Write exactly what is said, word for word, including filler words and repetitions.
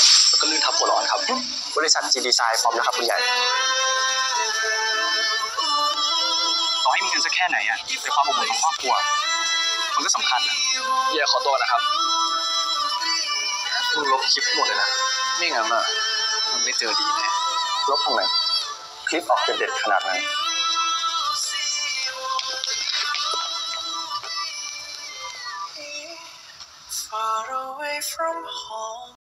อนแล้วก็ลื่นทับหัวร้อนครับบริษัท จี Design พร้อมนะครับคุณใหญ่ต่อให้มีเงินสักแค่ไหนอะแต่ความอบอุ่นของครอบครัวมันก็สำคัญนะเฮียขอตัวนะครับมึงลบคลิปหมดเลยนะไม่งั้นอะมึงไม่เจอดีแน่ลบทำไมคลิปออกเด็ดขนาดนั้นFar away from home